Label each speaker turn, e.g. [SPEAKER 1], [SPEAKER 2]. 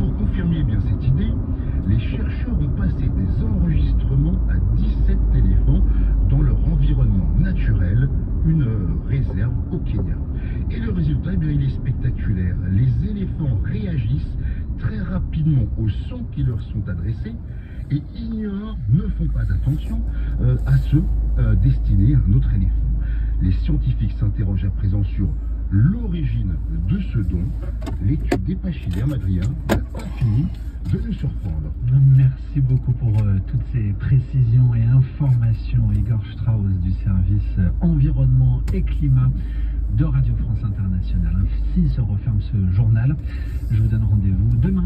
[SPEAKER 1] pour confirmer bien cette idée, les chercheurs ont passé des enregistrements à 17 éléphants dans leur environnement naturel, une réserve au Kenya. Et le résultat, eh bien, il est spectaculaire. Les éléphants réagissent très rapidement aux sons qui leur sont adressés et ignorent, ne font pas attention à ceux destinés à un autre éléphant. Les scientifiques s'interrogent à présent sur l'origine de ce don. L'étude des pachydermes, Adrien, n'a pas fini de nous surprendre.
[SPEAKER 2] Merci beaucoup pour toutes ces précisions et informations, Igor Strauss du service environnement et climat de Radio France Internationale. Ainsi se referme ce journal. Je vous donne rendez-vous demain.